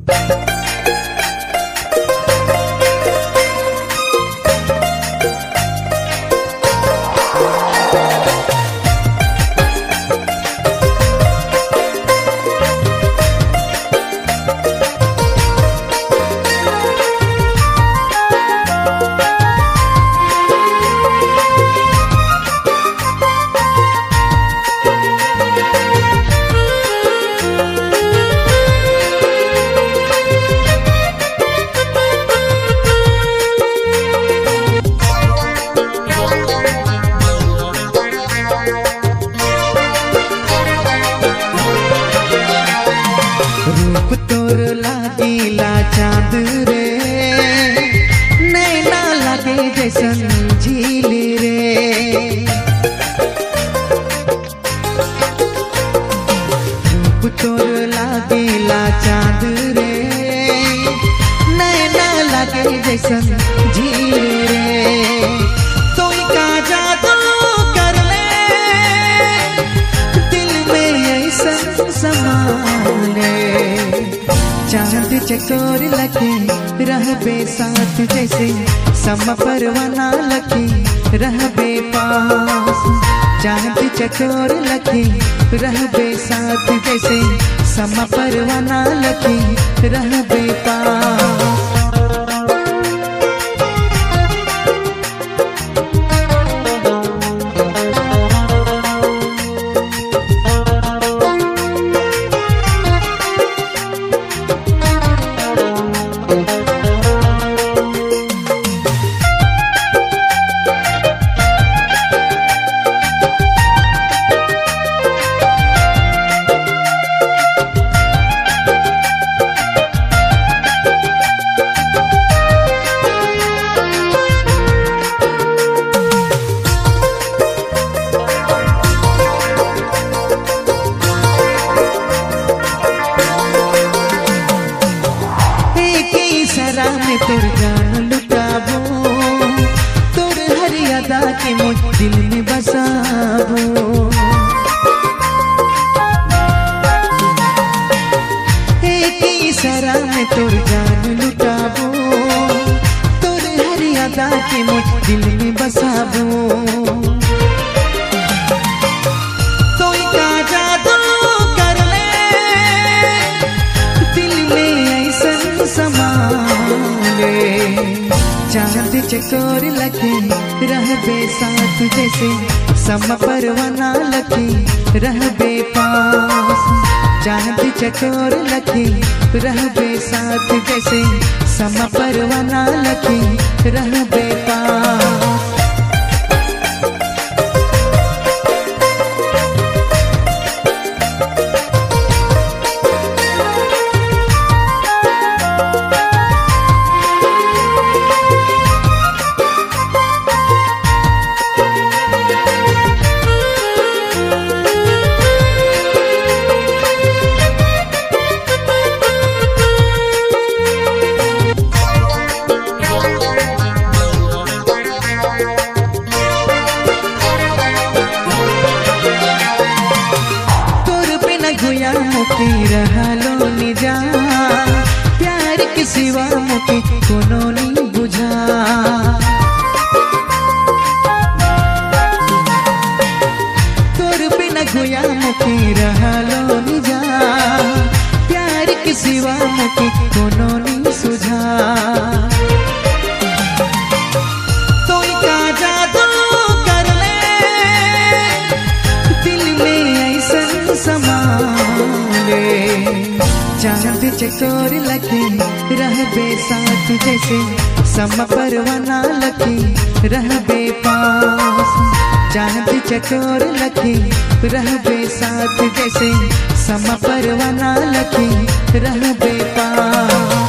रूप तोर लागेला चाँद रे, नैना लागे जैसन झील रे। रूप तोर लागेला चाँद रे, नैना लागे जैसन झील रे। तोई का जादू कर ले दिल में ऐसन समा ले। चांद चकोर लगे रहबे साथ जैसे सम परवाना लगे रहबे पास। चांद चकोर लगे रहबे साथ जैसे सम परवाना लगे रहबे पास। तोर जान लुटाबो, तोर हर अदा के मुझ दिल में बसाबो। एक इशारा में तोर जान लुटाबो, तोर हर अदा के मुझ दिल में बसाबो। तोई का जादू कर ले दिल में ऐसन समा। चांद चकोर लगे रहबे साथ जैसे सम परवाना लगे रहबे पास। चांद चकोर लगे रहबे साथ जैसे सम परवाना लगे रहबे पास। मुकी रहलो निजा प्यार के सिवा मुकी कोनो नहीं बुझा। तोर बिना गुया मुकी रहलो निजा प्यार के सिवा मुकी कोनो नहीं सुझा। तोई का जादू कर ले दिल में ऐसन समा। चांद चकोर लगे रहबे साथ जैसे सम परवाना लगे रहबे पास। चांद चकोर लगे रहबे साथ जैसे सम परवाना लगे रहबे पास।